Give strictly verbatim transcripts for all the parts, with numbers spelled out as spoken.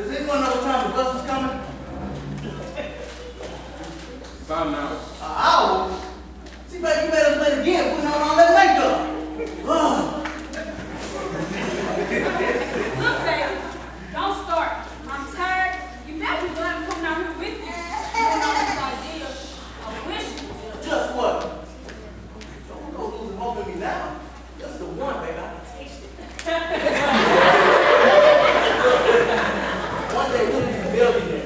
Does anyone know what time the bus is coming? About an hour. An hour? See, baby, you made us late again, putting on all that makeup. Oh. Look, baby, don't start. I'm tired. You better be glad I'm coming out here with you. I don't know this idea. I wish you would. Just what? Don't go losing hope in me now. Just the one, baby. I can taste it. One day we'll be a millionaire.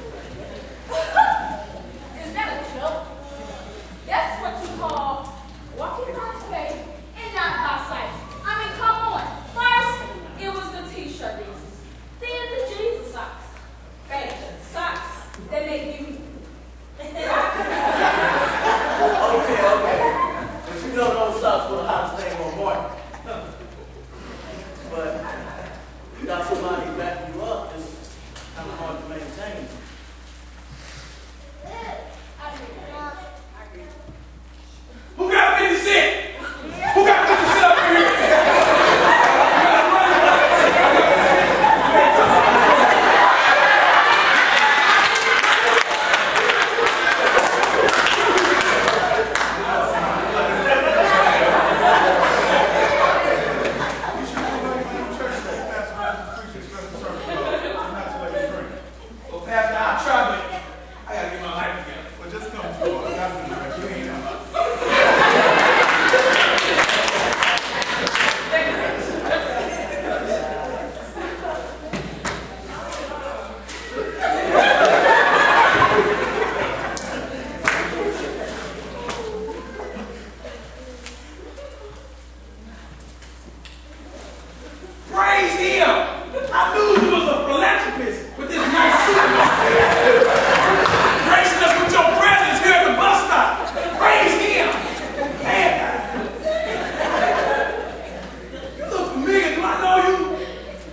Is that a joke? That's what you call walking by faith and not by sight. I mean, come on. First, it was the t-shirt business. Then the Jesus socks. Baby, socks that make you. Okay, okay. But you know those socks were the hottest thing on morning. But you got somebody backing you up, it's kind of hard to maintain. Who got fifty cent? Who got fifty cent up here? Well, Pastor, I'll try, but I gotta get my life together. Well, just come forward. That's the right. You ain't know. Praise him! I knew you was a philanthropist with this nice suit. Gracing us with your presence here at the bus stop. Praise him! Man, you look familiar. Do I know you?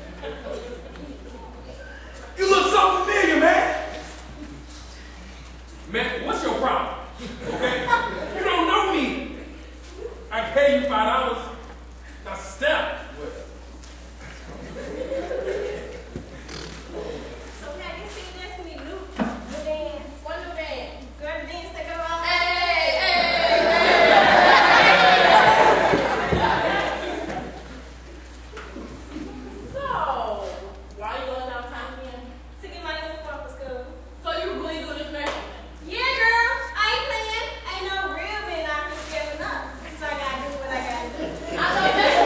You look so familiar, man. Man, what's your problem? Okay? You don't know me. I pay you five dollars. Now step. So have you seen this new Luke, the band, one new band, girl the dance that go on? Hey, hey, So, why you going downtown again? To get my uniform for school. So you really do this measurement? Yeah, girl, I ain't playing. Ain't no real man out here scaring up. So I gotta do what I gotta do. I know that's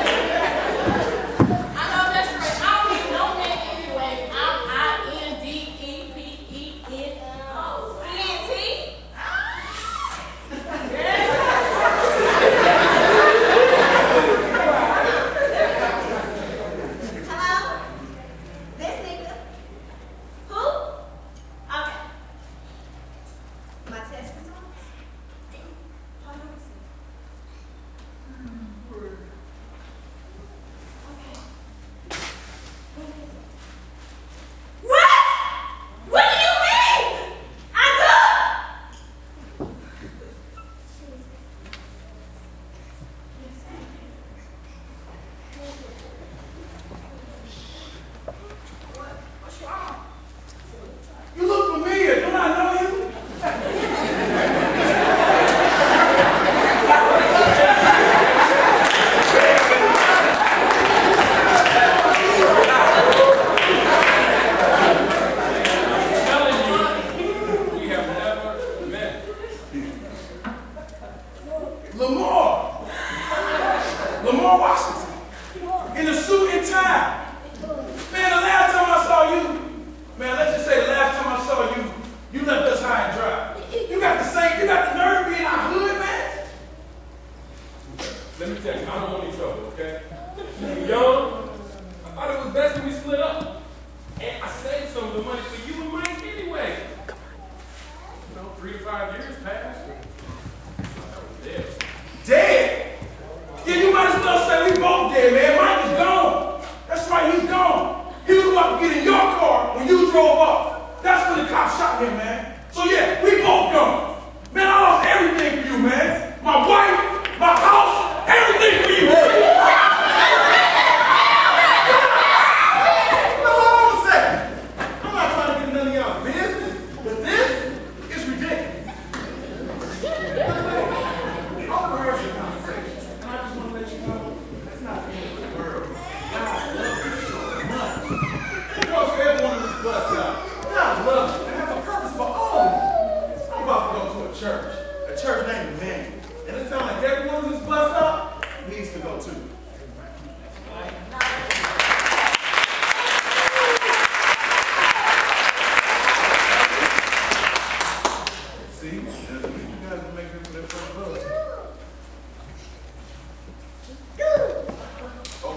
I know that's right. I don't even know that anyway. I'm I N D E P E N. Oh, E N T? Hello? This nigga? Who? Okay. My test results? Hold on a second. What? What do you mean? I took. What? What's wrong? You look familiar. Don't I know you? I'm telling you, we have never met. Lamar. Lamar Washington. In a suit and tie. Man, the last time I saw you, man, let's just say the last time I saw you, you left us high and dry. You got the same, you got the nerve being our hood, man. Let me tell you, I don't want any trouble, okay? You're young. I thought it was best when we split up. And I saved some of the money for you and Mike anyway. You know, three to five years passed. I was dead. Dead? Yeah, you might as well say we both dead, man. Mike is gone. That's right, he's gone. He was about to get in your car when you drove off. That's when the cops shot him, man. So yeah, we both gone. Man, I lost everything for you, man. My wife, my house, everything for you.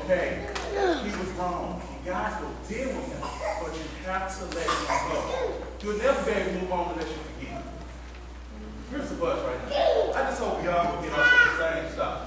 okay? He was wrong. And God will deal with him, but you have to let him go. You'll never be able to move on unless you forgive. Here's the bus right now. I just hope y'all will get off the same stuff.